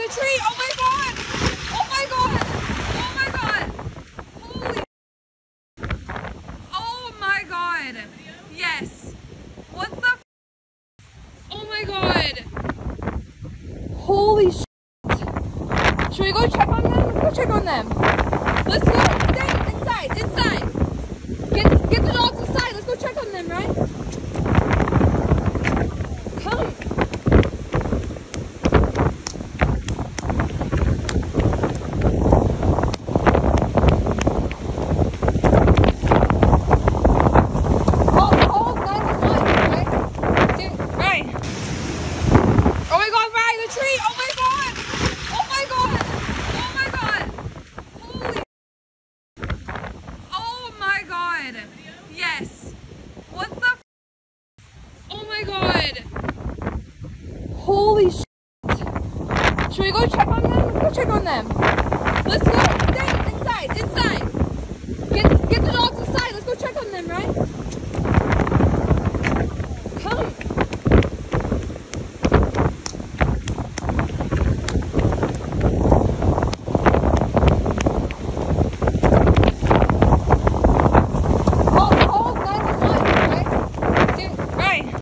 the tree! Oh my god! Oh my god! Oh my god! Holy! Oh my god! Yes! What the? Oh my god! Holy shit! Should we go check on them? Let's go check on them. Let's go. Stay inside. Inside. Get the dogs inside. Let's go check on them, right? Come. Yes. What the? Oh my god. Holy shit. Should we go check on them? Let's go check on them. Let's go. Stay